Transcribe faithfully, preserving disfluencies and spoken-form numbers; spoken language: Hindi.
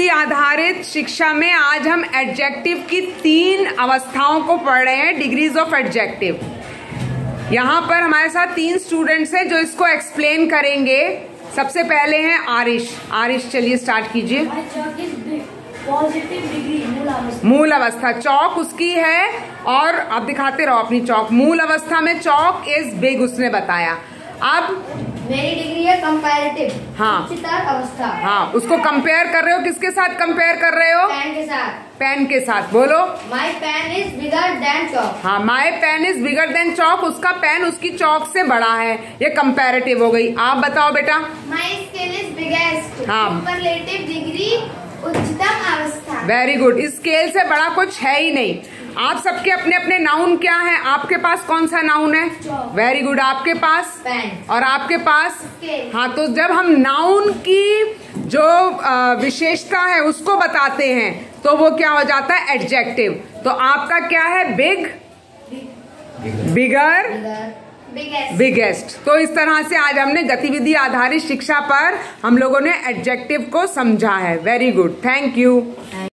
गतिविधि आधारित शिक्षा में आज हम एडजेक्टिव की तीन अवस्थाओं को पढ़ रहे हैं, डिग्रीज ऑफ एडजेक्टिव। यहाँ पर हमारे साथ तीन स्टूडेंट्स हैं जो इसको एक्सप्लेन करेंगे। सबसे पहले हैं आरिश। आरिश चलिए स्टार्ट कीजिए। पॉजिटिव डिग्री मूल अवस्था। मूल अवस्था चौक उसकी है, और आप दिखाते रहो अपनी चौक। मूल अवस्था में चौक इज बिग उसने बताया। अब मेरी डिग्री है कंपैरेटिव, हाँ उच्चतर अवस्था। हाँ, उसको कंपेयर कर रहे हो, किसके साथ कंपेयर कर रहे हो? पेन के साथ। पेन के साथ। बोलो। My pen is bigger than chalk. हाँ, my pen is bigger than chalk. उसका पेन उसकी चौक से बड़ा है। ये कंपैरेटिव हो गई। आप बताओ बेटा। My scale is biggest. हाँ। सुपरलेटिव डिग्री उच्चतम अवस्था। Very good. स्केल से बड़ा कुछ है ही नहीं। आप सबके अपने अपने नाउन क्या है? आपके पास कौन सा नाउन है? Very good. आपके पास पेन। और आपके पास स्केल। हाँ, तो जब हम नाउन की जो विशेषता है उसको बताते हैं तो वो क्या हो जाता है? एडजेक्टिव। तो आपका क्या है? Big, bigger, biggest. बिगेस्ट। तो इस तरह से आज हमने गतिविधि आधारित शिक्षा पर हम लोगों ने एडजेक्टिव को समझा है। Very good, thank you.